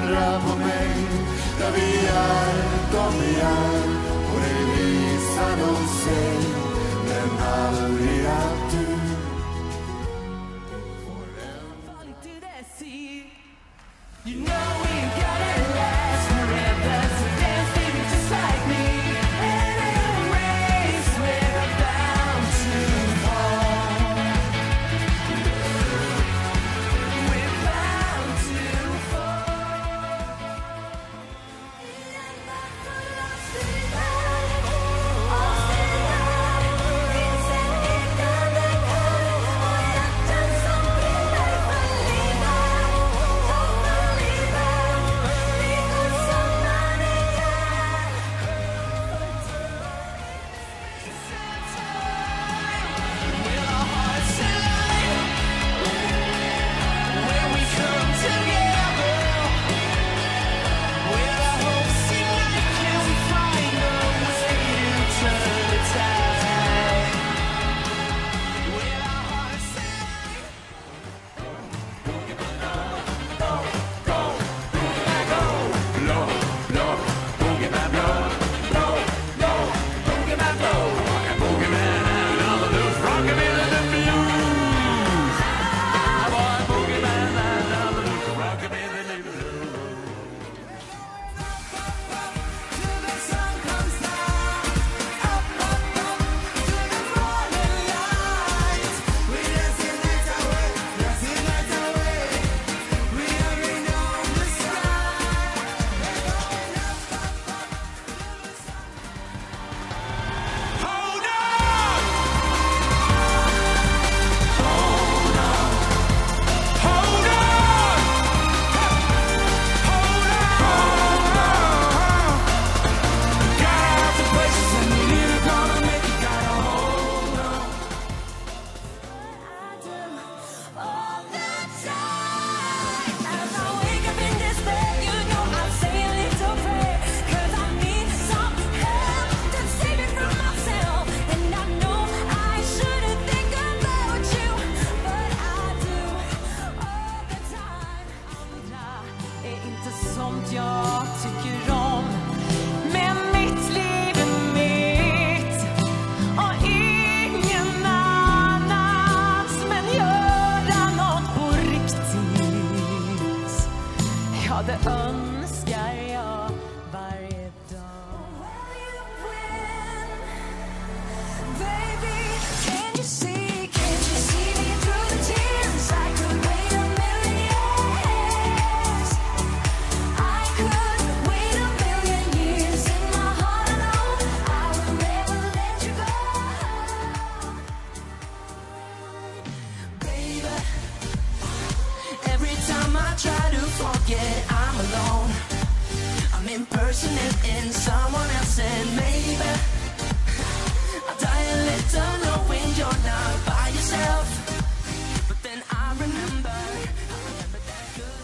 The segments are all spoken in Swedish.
ändra på mig. Där vi är, de vi är, och det visar de sig, men aldrig att du får en fall till det sig. You know we got it last forever, so dance baby just like me. And in a race we're bound to fall. We're bound to fall. Finns en egen väg och hjärtan som brinner för livet. För livet, vi går samman igen. Will our hearts align when we come together? Will our hopes unite? Can we find a way to turn the tide? Will our hearts align? Blow, blow, boogie man, blow, blow, blow, boogie man, blow. Rock a boogie man and all the loose rockabilly the blues. I'm a boogie man and all the loose rockabilly the blues. Till the sun comes down, up, up, up to the morning light. We dancing night away, dancing night away. We are in on the sky. We're going up, up, up till the sun. Hold on! Hold on! Hold on! Hold on! Got out the places and you're gonna make it. Gotta hold on. I do all the time. As I wake up in this bed, you know I'm saying a little prayer. 'Cause I need some help to save me from myself. And I know I shouldn't think about you, but I do all the time. Andra är inte sånt jag tycker om, men mitt liv är mitt och ingen annans. Men göra något på riktigt, ja det önskar jag varje dag. Baby, can't you see me through the tears? I could wait a million years. I could wait a million years in my heart alone. I will never let you go. Baby, every time I try to forget I'm alone, I'm impersonate in someone else, and maybe I die a little knowing you're not by yourself. But then I remember that good.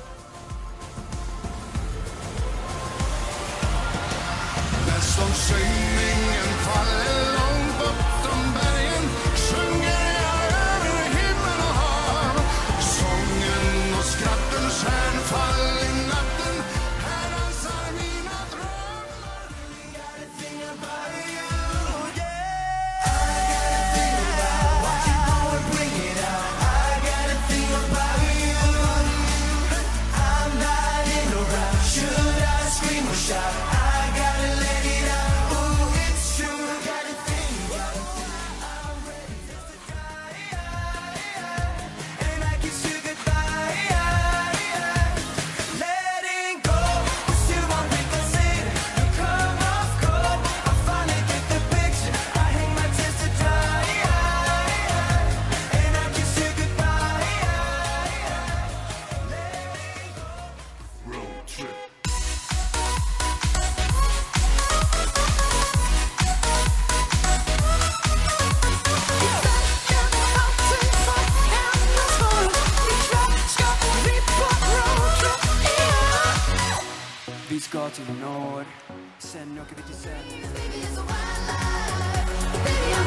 Nästan sjöngningen faller långt bortom bergen, sjunger jag över himmel och hav. Sången och skratten skär fall i natten, här dansar mina drömmar. I got a thing about you, yeah. I got a thing about what you gonna bring it out. I got a thing about you. I'm not in a rush. Should I scream or shout? I gotta let it out. Ooh, it's true. Got a thing about you. I'm ready just to die, and I kiss you goodbye. Letting go was too unreconsidered. You come off cold. I finally get the picture. I hang my tears to dry, and I kiss you goodbye. Letting go. Road trip. Vi ska till norr, sen åker vi till söder.